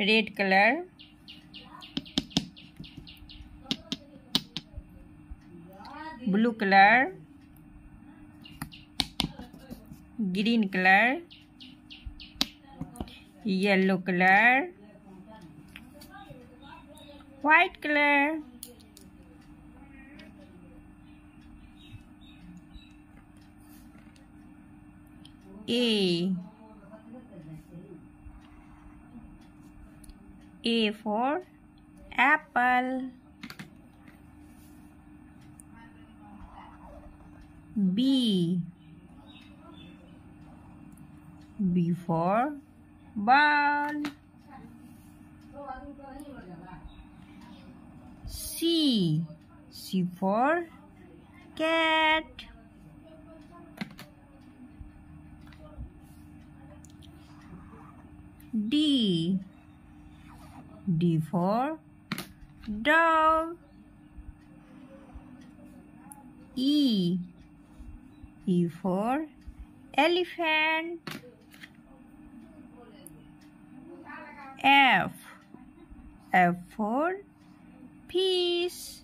red color. Blue color. Green color. Yellow color. White color. A for apple. B for ball. C for cat. D for dog. E for elephant. F for fish.